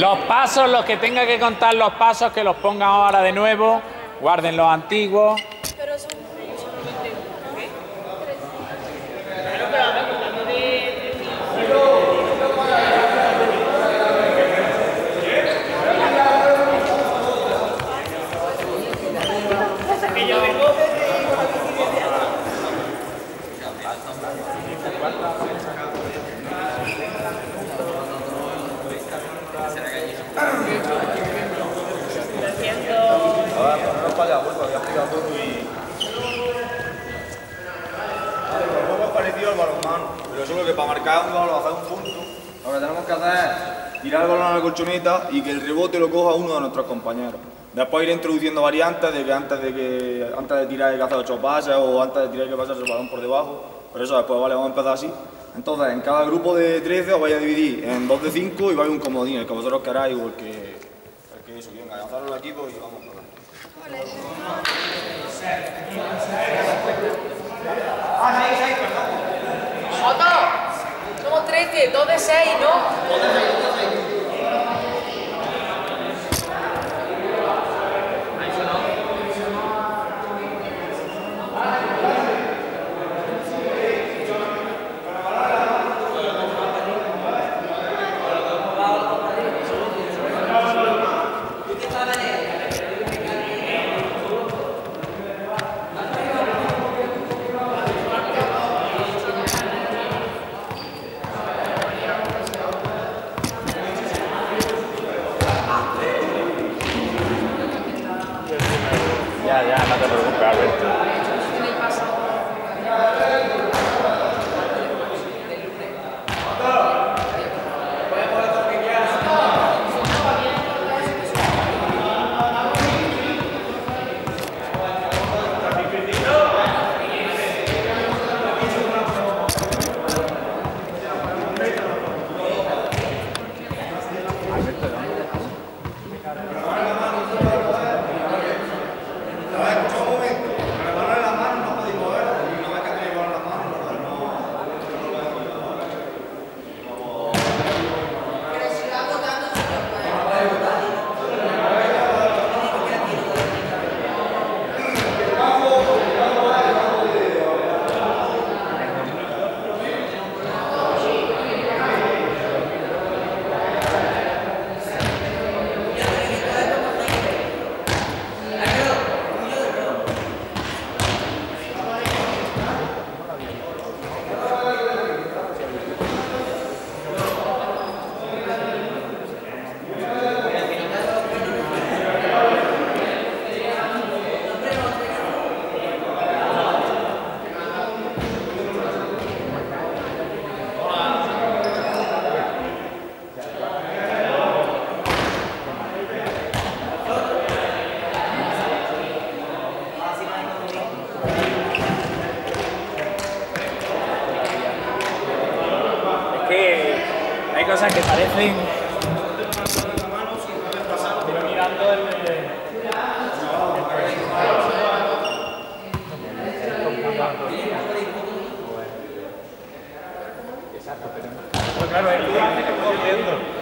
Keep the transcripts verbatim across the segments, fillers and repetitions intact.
Los pasos, los que tenga que contar los pasos, que los pongan ahora de nuevo. Guarden los antiguos. Pero son pero solo que para marcar un gol o hacer un punto, lo que tenemos que hacer es tirar el balón a la colchoneta y que el rebote lo coja uno de nuestros compañeros. Después ir introduciendo variantes de que antes de que antes de tirar hay que hacer ocho pases o antes de tirar hay que pasarse el balón por debajo. Pero eso después, vale, vamos a empezar así. Entonces, en cada grupo de trece os vais a dividir en dos de cinco y vais a un comodín, el que vosotros queráis o el que, el que eso. Venga, lanzaros el equipo y vamos por ahí. Ah, seis, seis, perdón. ¡Jota! Somos trece, dos de seis, ¿no? dos de seis, dos de seis. Ya, ya, no te preocupes, Alberto. Hay cosas que parecen... Estoy mirando el... Exacto, pero... Pues claro, es que estoy viendo.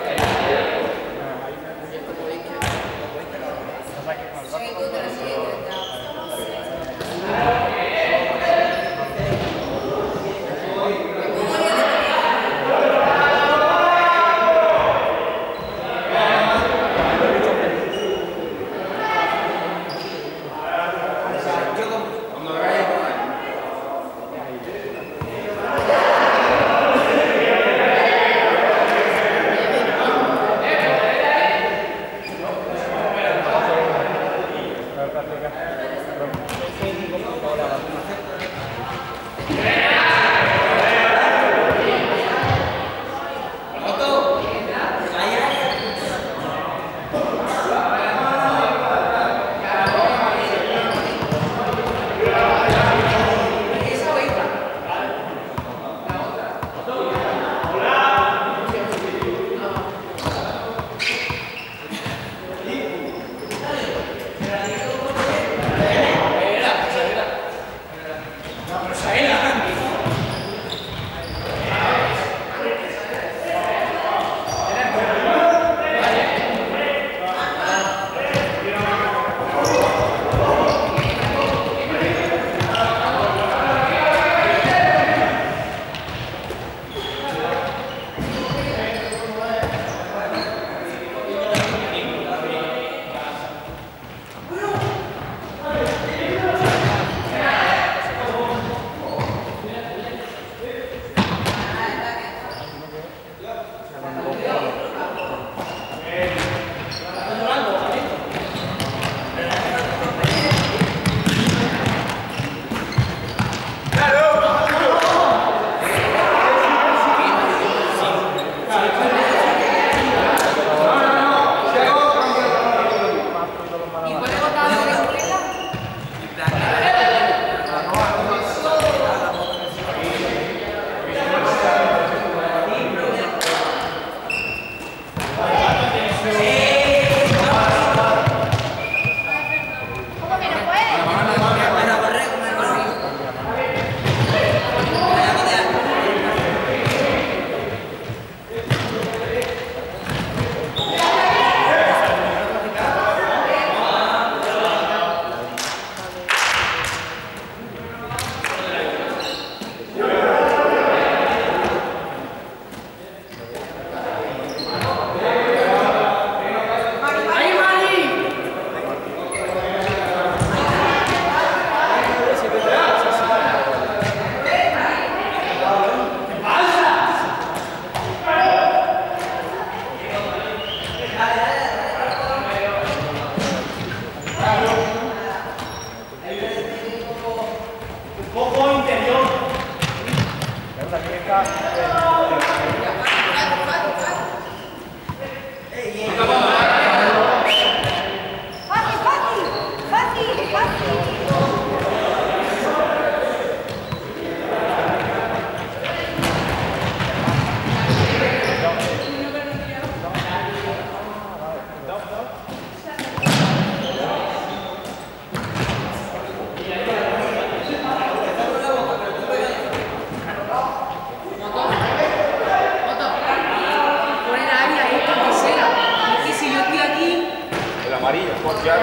Amarillo, por claro.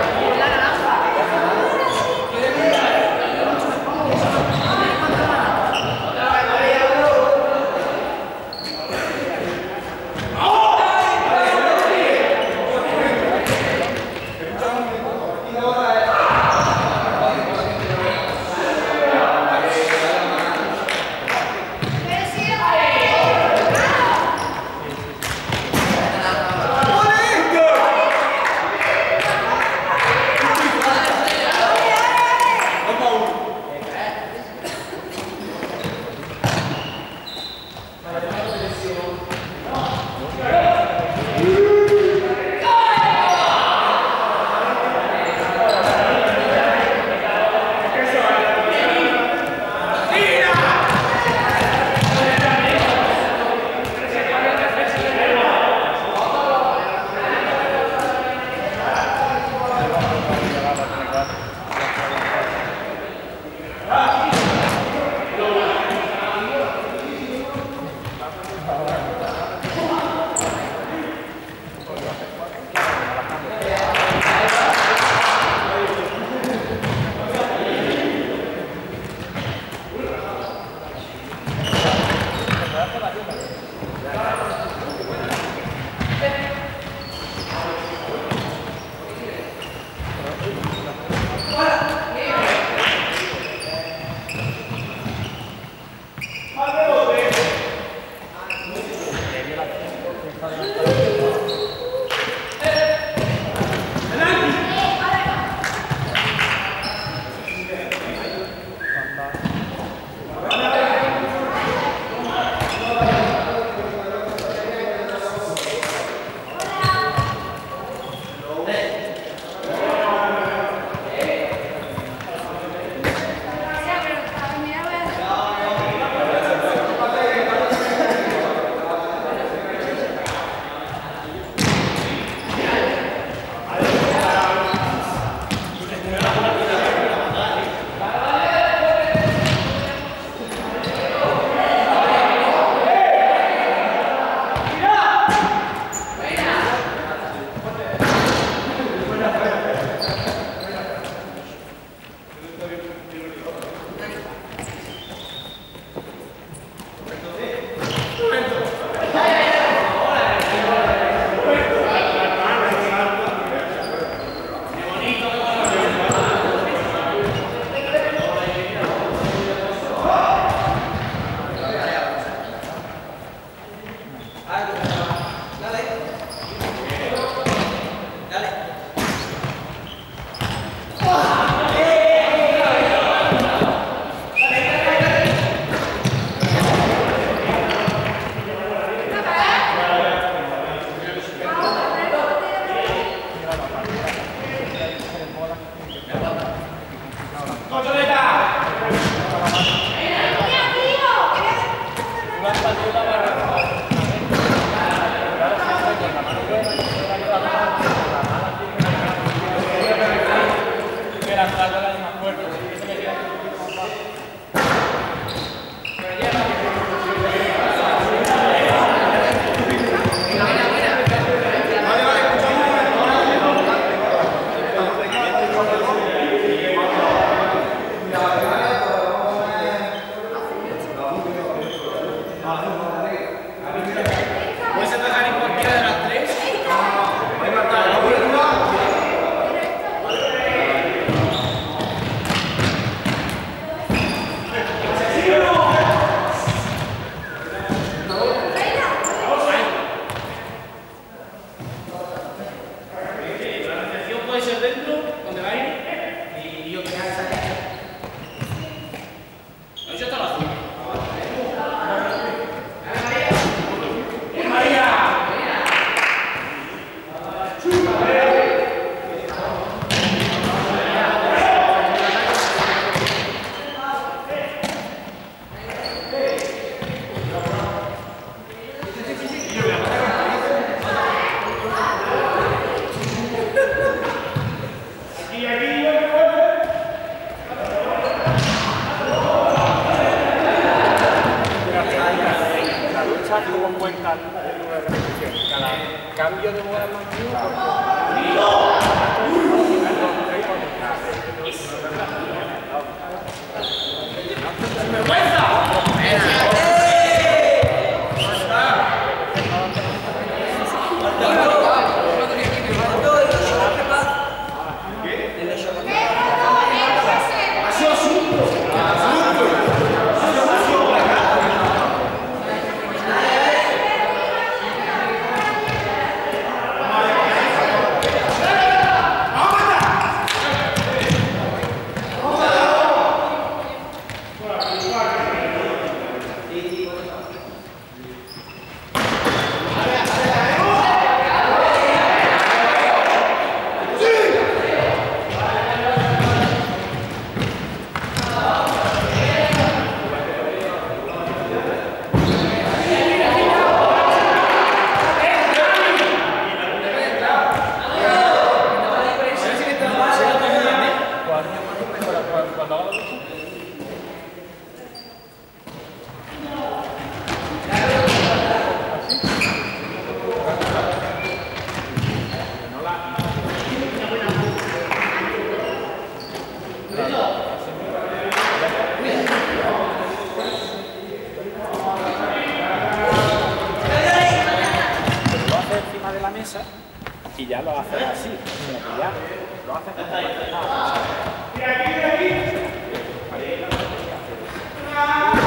y ya lo haces así. O sea, que ya lo haces como para nada.